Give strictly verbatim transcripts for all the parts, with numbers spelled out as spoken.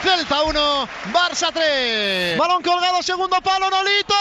Celta uno, Barça tres. Balón colgado, segundo palo, Nolito.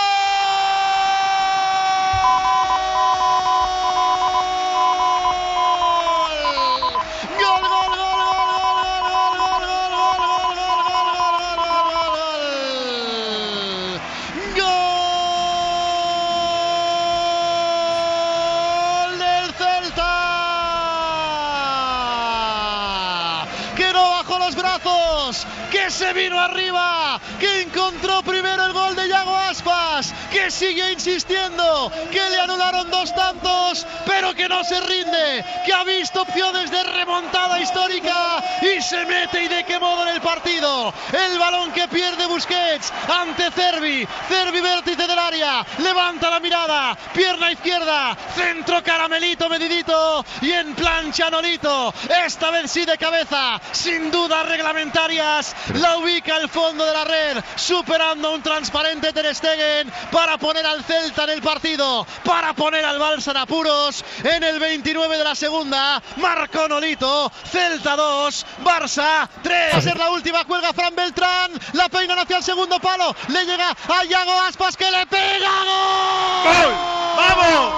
Que se vino arriba, que encontró primero el gol de Yago Aspas, que sigue insistiendo, que le anularon dos tantos, pero que no se rinde, que ha visto opciones de remontada histórica y se mete, y de qué modo, en el partido. El balón que pierde Busquets ante Cervi, Cervi vértice del área, levanta la mirada, pierna izquierda, centro caramelito medidito y en plancha Nolito, esta vez sí de cabeza, sin dudas reglamentarias, la ubica al fondo de la red, superando a un transparente Ter Stegen para poner al Celta en el partido, para poner al Barça en apuros. En el veintinueve de la segunda, marcó Nolito. Celta dos, Barça tres. Va a ser la última, cuelga Fran Beltrán, la peinan hacia el segundo palo, le llega a Yago Aspas, que le pega. ¡Gol! ¡Gol! ¡Vamos!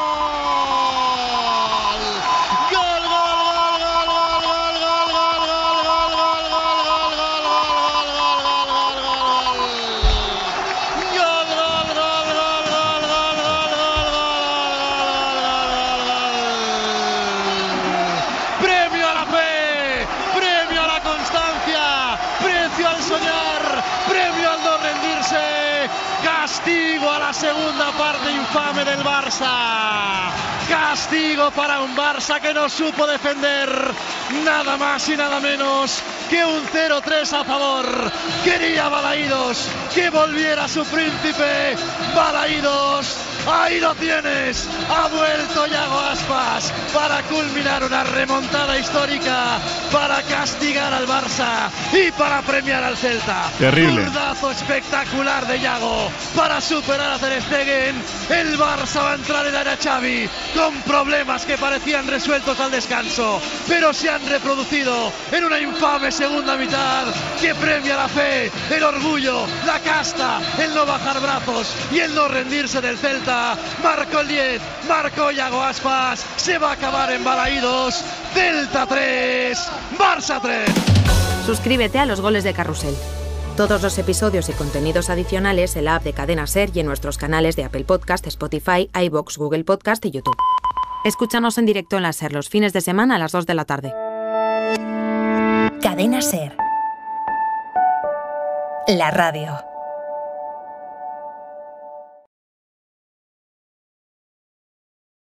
Castigo a la segunda parte infame del Barça. Castigo para un Barça que no supo defender nada más y nada menos que un cero tres a favor. Quería Balaídos que volviera su príncipe. Balaídos, ahí lo tienes. Ha vuelto Yago Aspas para culminar una remontada histórica, para castigar al Barça y para premiar al Celta. Terrible. Zurdazo espectacular de Yago para superar a Ter Stegen. El Barça va a entrar en área Xavi con problemas que parecían resueltos al descanso, pero se han reproducido en una infame segunda mitad que premia la fe, el orgullo, la casta, el no bajar brazos y el no rendirse del Celta. Marcó el diez, marcó Yago Aspas, se va a acabar en Balaídos. Celta tres, Barça tres. Suscríbete a los Goles de Carrusel. Todos los episodios y contenidos adicionales en la app de Cadena Ser y en nuestros canales de Apple Podcast, Spotify, iVoox, Google Podcast y YouTube. Escúchanos en directo en la Ser los fines de semana a las dos de la tarde. Cadena Ser. La radio.